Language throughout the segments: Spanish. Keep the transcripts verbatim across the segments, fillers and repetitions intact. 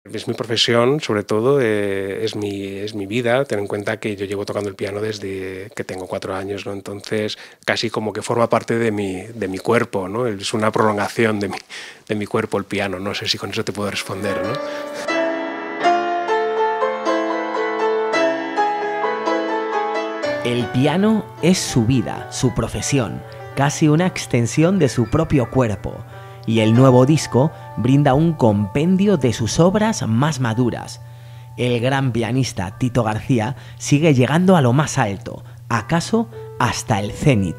Es mi profesión, sobre todo, eh, es, mi, es mi vida. Ten en cuenta que yo llevo tocando el piano desde que tengo cuatro años, ¿no? Entonces casi como que forma parte de mi, de mi cuerpo, ¿no? Es una prolongación de mi, de mi cuerpo el piano. No sé si con eso te puedo responder, ¿no? El piano es su vida, su profesión, casi una extensión de su propio cuerpo. Y el nuevo disco brinda un compendio de sus obras más maduras. El gran pianista Tito García sigue llegando a lo más alto, acaso hasta el cenit.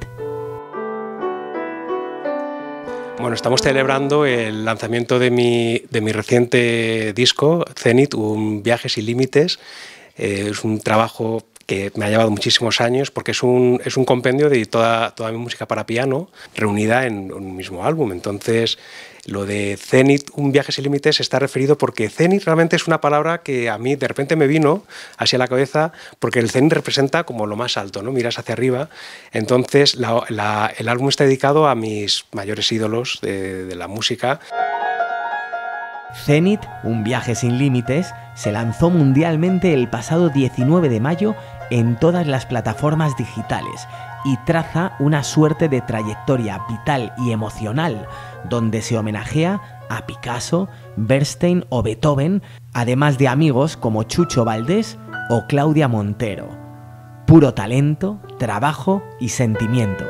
Bueno, estamos celebrando el lanzamiento de mi, de mi reciente disco, Zenit, un viaje sin límites. Eh, es un trabajo que me ha llevado muchísimos años porque es un, es un compendio de toda, toda mi música para piano reunida en un mismo álbum. Entonces, lo de Zenit, un viaje sin límites, está referido porque Zenit realmente es una palabra que a mí de repente me vino hacia la cabeza porque el Zenit representa como lo más alto, ¿no? Miras hacia arriba. Entonces, la, la, el álbum está dedicado a mis mayores ídolos de, de la música. Zenit, un viaje sin límites, se lanzó mundialmente el pasado diecinueve de mayo en todas las plataformas digitales y traza una suerte de trayectoria vital y emocional donde se homenajea a Picasso, Bernstein o Beethoven, además de amigos como Chucho Valdés o Claudia Montero. Puro talento, trabajo y sentimiento.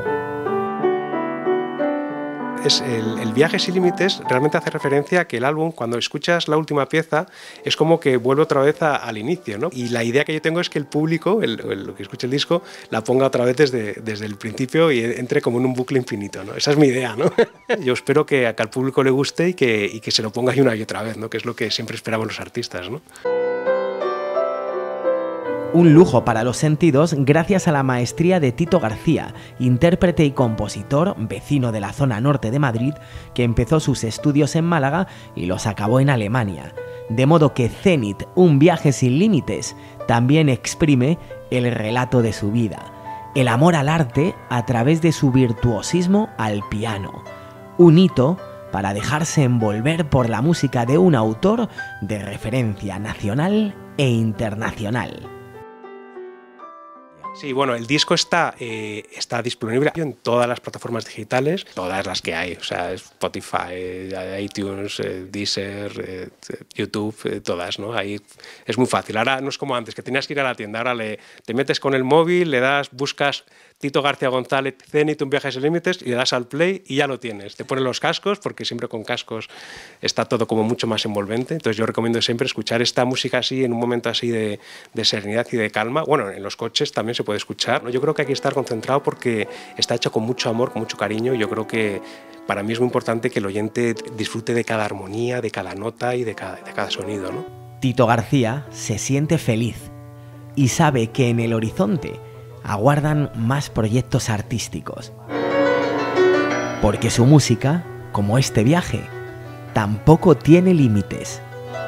Es el, el viaje sin límites realmente hace referencia a que el álbum, cuando escuchas la última pieza, es como que vuelve otra vez a, al inicio, ¿no? Y la idea que yo tengo es que el público, el, el que escuche el disco, la ponga otra vez desde, desde el principio y entre como en un bucle infinito, ¿no? Esa es mi idea, ¿no? Yo espero que, que al público le guste y que, y que se lo ponga una y otra vez, ¿no? Que es lo que siempre esperamos los artistas, ¿no? Un lujo para los sentidos gracias a la maestría de Tito García, intérprete y compositor, vecino de la zona norte de Madrid, que empezó sus estudios en Málaga y los acabó en Alemania. De modo que Zenit, un viaje sin límites, también exprime el relato de su vida, el amor al arte a través de su virtuosismo al piano. Un hito para dejarse envolver por la música de un autor de referencia nacional e internacional. Sí, bueno, el disco está, eh, está disponible en todas las plataformas digitales, todas las que hay, o sea, Spotify, eh, iTunes, eh, Deezer, eh, YouTube, eh, todas, ¿no? Ahí es muy fácil. Ahora no es como antes, que tenías que ir a la tienda, ahora le, te metes con el móvil, le das, buscas Tito García González, Zenit, un viaje sin límites, y le das al play y ya lo tienes. Te ponen los cascos, porque siempre con cascos está todo como mucho más envolvente. Entonces yo recomiendo siempre escuchar esta música así, en un momento así de, de serenidad y de calma. Bueno, en los coches también se puede escuchar, ¿no? Yo creo que hay que estar concentrado porque está hecho con mucho amor, con mucho cariño. Yo creo que para mí es muy importante que el oyente disfrute de cada armonía, de cada nota y de cada, de cada sonido, ¿no? Tito García se siente feliz y sabe que en el horizonte aguardan más proyectos artísticos. Porque su música, como este viaje, tampoco tiene límites.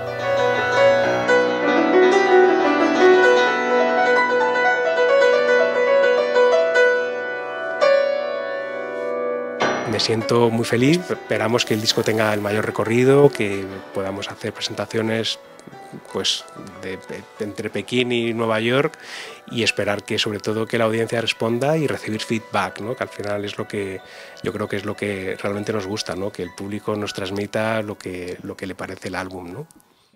Me siento muy feliz, esperamos que el disco tenga el mayor recorrido, que podamos hacer presentaciones pues, de, de, entre Pekín y Nueva York y esperar que sobre todo que la audiencia responda y recibir feedback, ¿no? Que al final es lo que yo creo que es lo que realmente nos gusta, ¿no? Que el público nos transmita lo que, lo que le parece el álbum, ¿no?